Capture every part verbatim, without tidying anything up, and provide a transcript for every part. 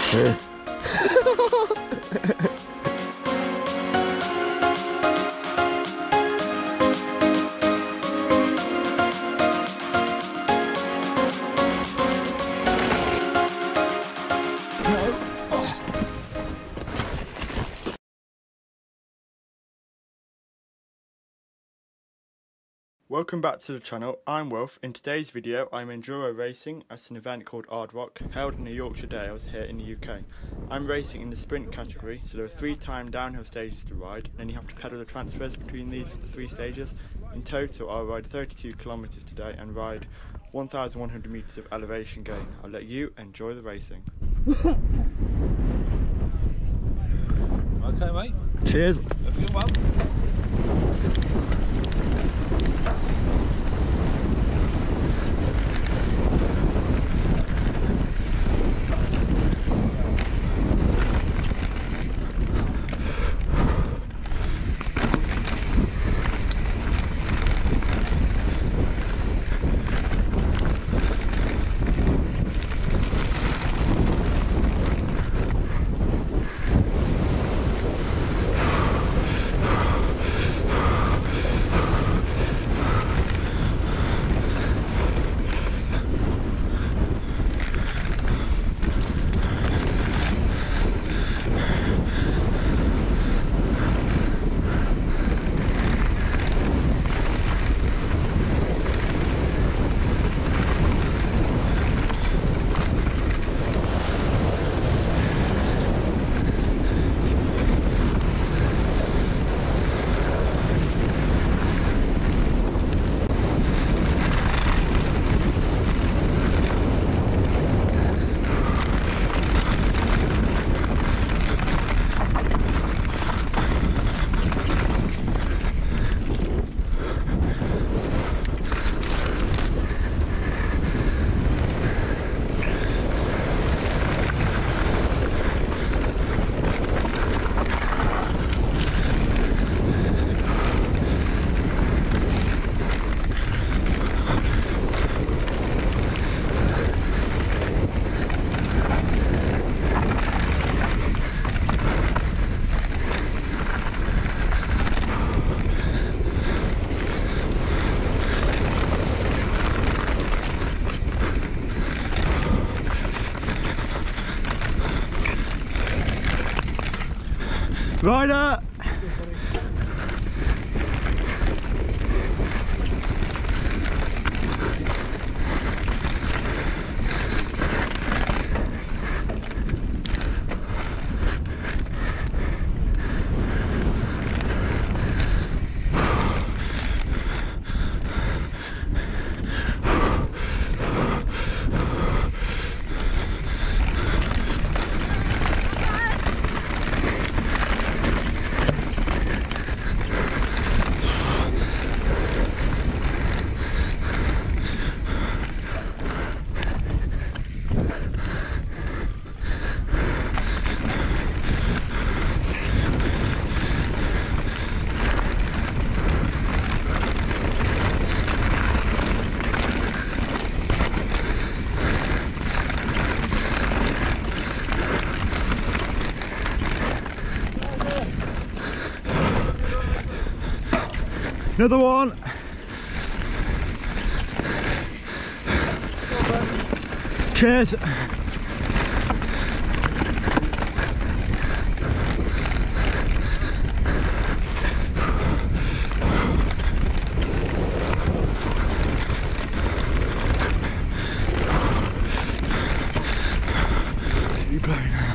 Yeah. Welcome back to the channel, I'm Wolf. In today's video I'm enduro racing at an event called Hard Rock, held in the Yorkshire Dales here in the U K. I'm racing in the sprint category, so there are three time downhill stages to ride, and then you have to pedal the transfers between these three stages. In total I'll ride thirty-two kilometres today and ride one thousand one hundred metres of elevation gain. I'll let you enjoy the racing. Okay mate. Cheers. Hope you're well. Rider! Another one. Cheers. You play now.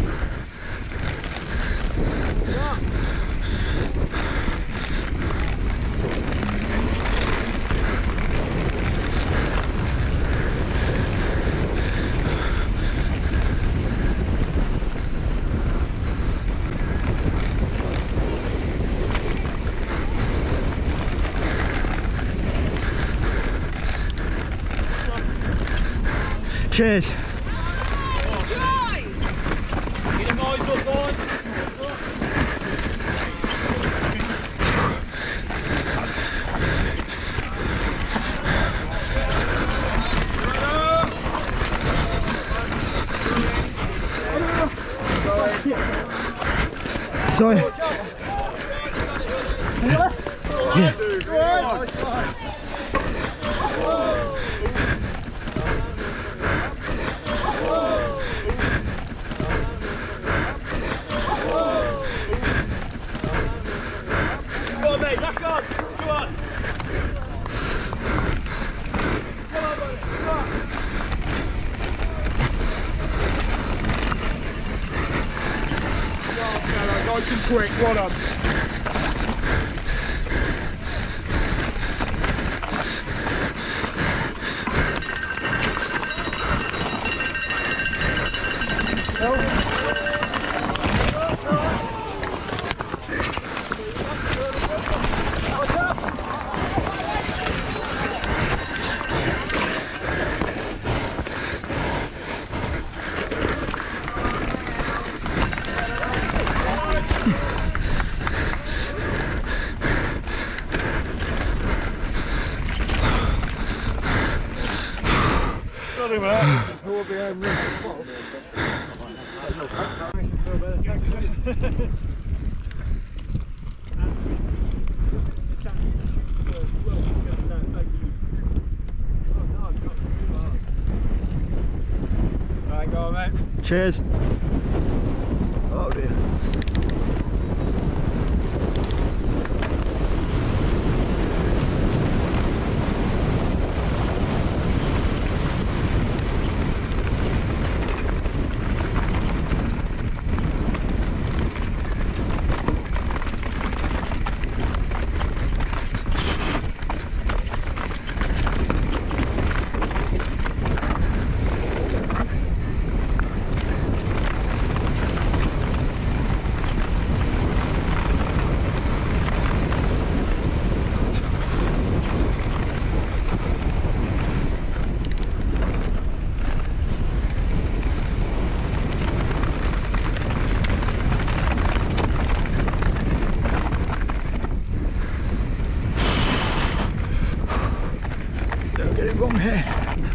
Cheers. Sorry. Yeah. Go on, mate, back on! Come on! Come on, buddy, come on! Nice and quick, well done. Right, go on, mate. Cheers. Oh dear. Don't get it wrong here.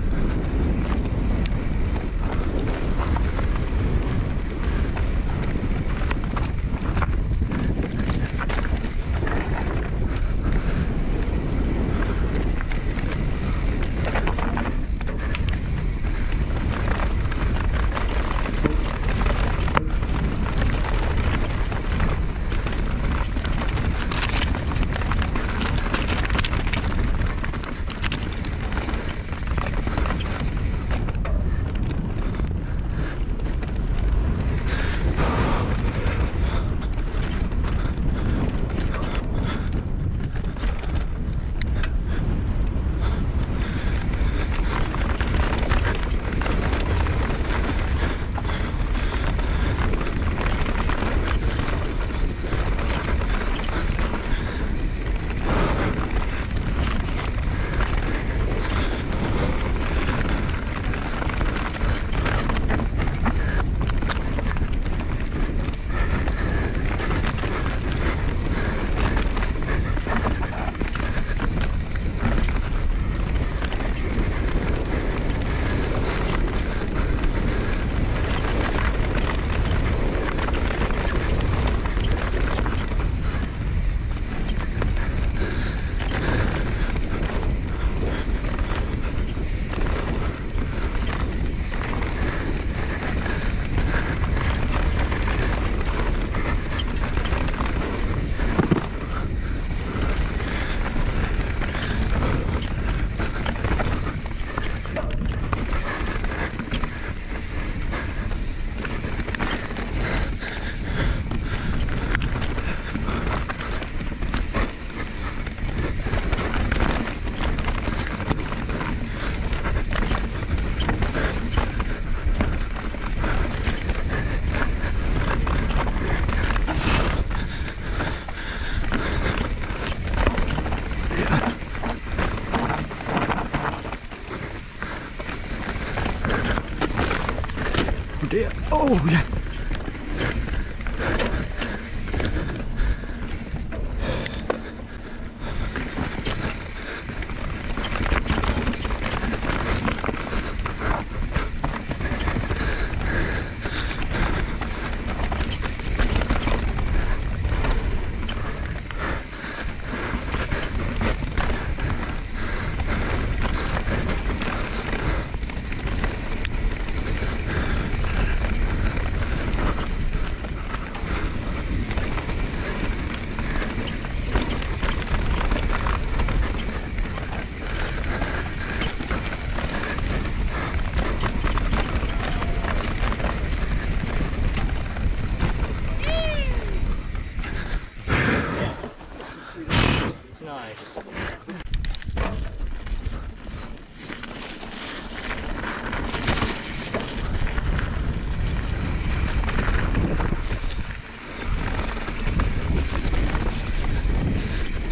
Oh dear. Oh yeah.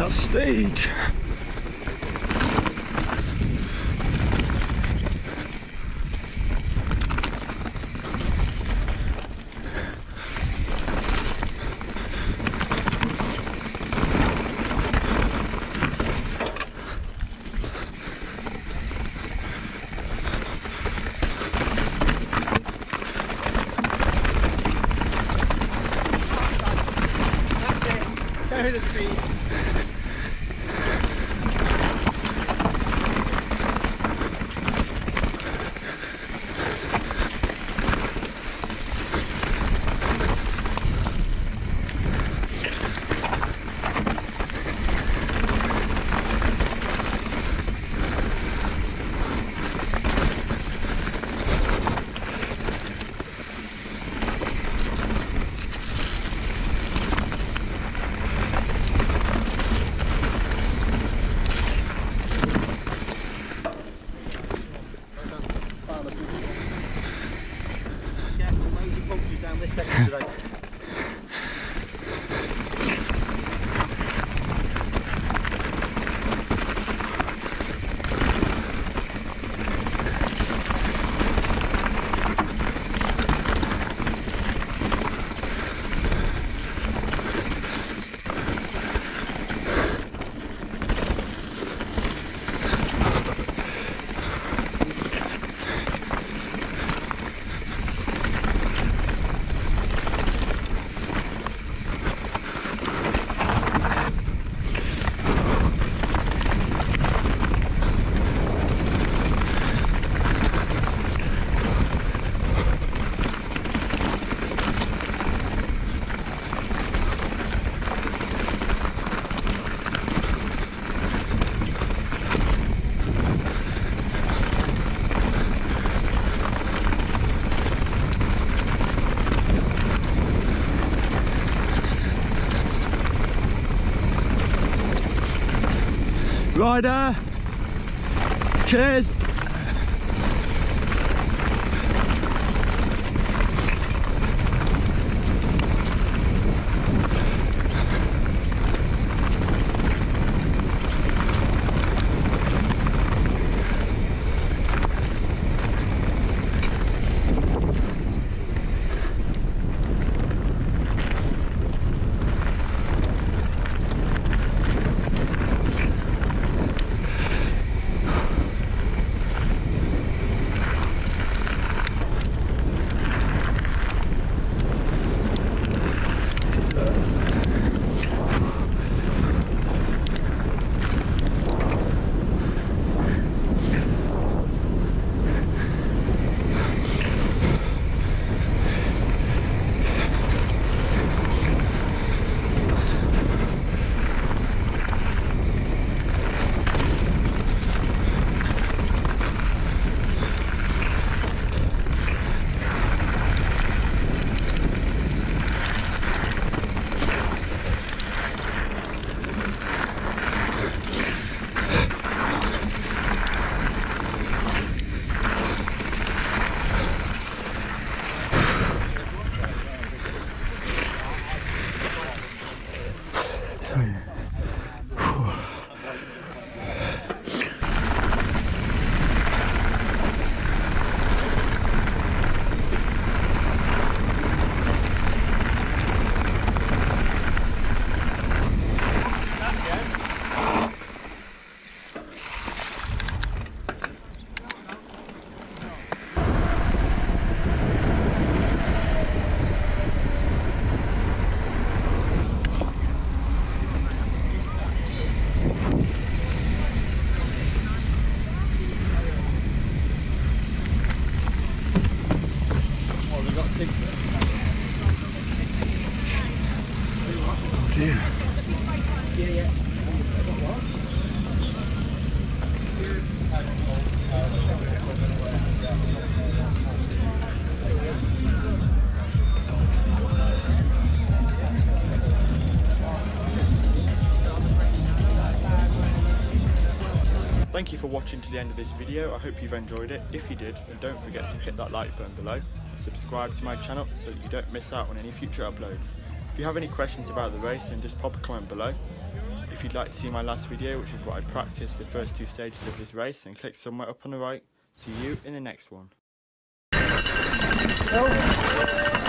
that stage. Go the speed. Down this section today. Rider, cheers. Thank you for watching to the end of this video. I hope you've enjoyed it. If you did, then don't forget to hit that like button below. Subscribe to my channel so that you don't miss out on any future uploads. If you have any questions about the race, then just pop a comment below. if you'd like to see my last video, which is what I practiced the first two stages of this race, then click somewhere up on the right. See you in the next one. Oh.